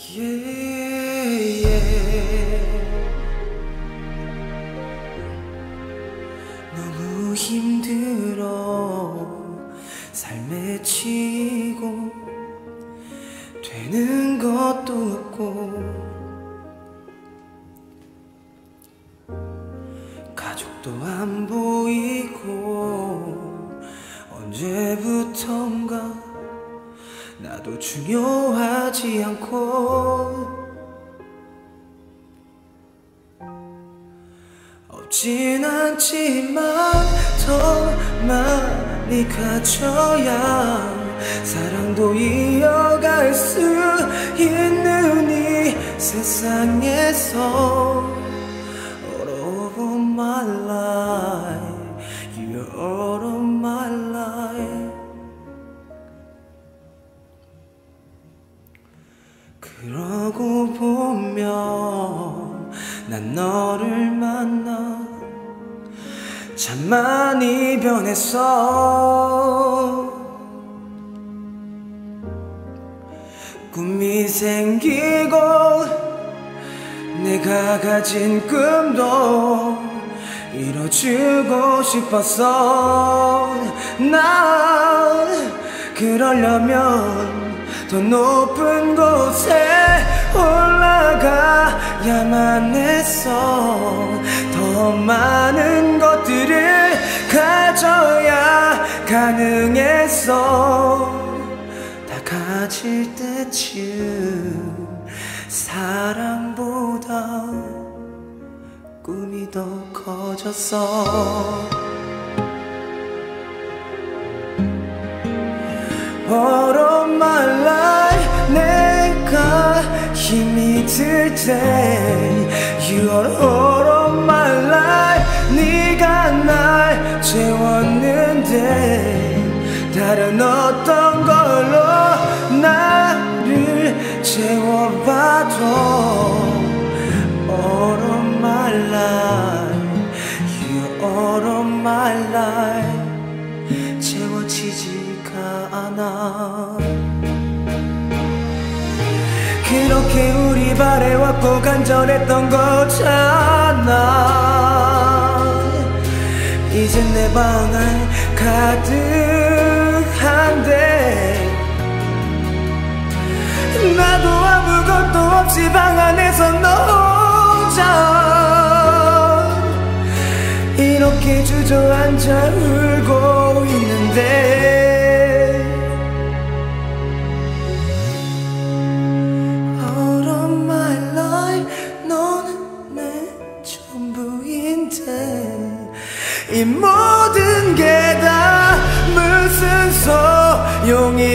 Yeah, yeah. 너무 힘들어 삶에 치이고 되는 것도 없고 가족도 안 보이고 언제부턴가 나도 중요하지 않고 없진 않지만 더 많이 가져야 사랑도 이어갈 수 있는 이 세상에서 All over my life, you're all of my life. 그러고 보면 난 너를 만나 참 많이 변했어. 꿈이 생기고 내가 가진 꿈도 이뤄주고 싶었어. 난 그러려면 더 높은 곳에 올라가야만 했어. 더 많은 것들을 가져야 가능했어. 다 가질 때쯤 사랑보다 꿈이 더 커졌어. All of my life 내가 힘이 들 때 You are all of my life. 네가 날 채웠는데 다른 어떤 걸로 나를 채워봐도 All of my life, You are all of my life. 채워지지가 않아. 그렇게 우리 바래왔고 간절했던 거잖아. 이젠 내 방 안 가득한데 나도 아무것도 없이 방 안에서 너 혼자 이렇게 주저앉아 울고 있는데 All of my life 너는 내 전부인데 이 모든 게 다 무슨 소용이